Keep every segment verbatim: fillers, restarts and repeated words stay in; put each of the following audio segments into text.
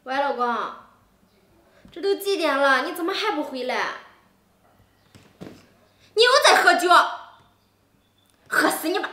喂，老公，这都几点了，你怎么还不回来？你又在喝酒，喝死你吧！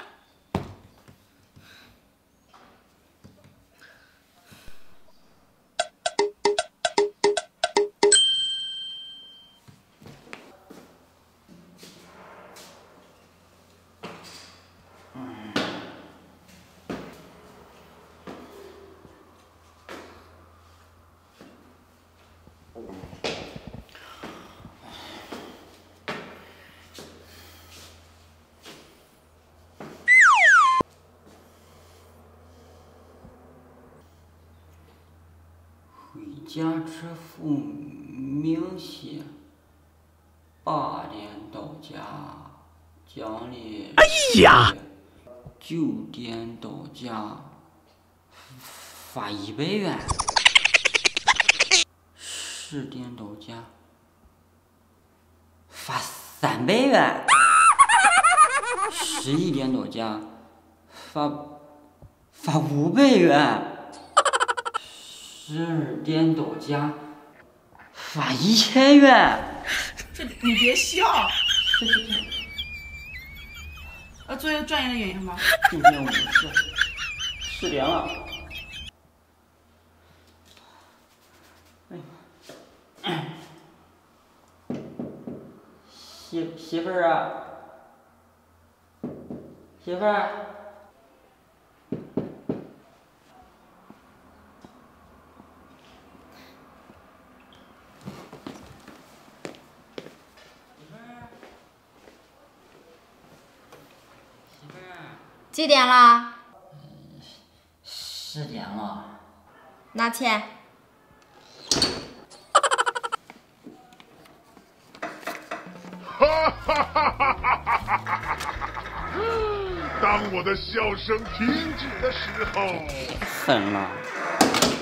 回家支付明细，八点到家，奖励。哎呀！九点到家，发一百元。十点到家，发三百元。十一点到家，发发五百元。十二点到家，发一千元。 这你别笑。 这这这。 呃，作为专业的原因吗？ 今天我们是十点了。哎呀，媳媳妇儿啊，媳妇儿。 几点了？ 十点了。 拿钱。 当我的笑声停止的时候， 狠了。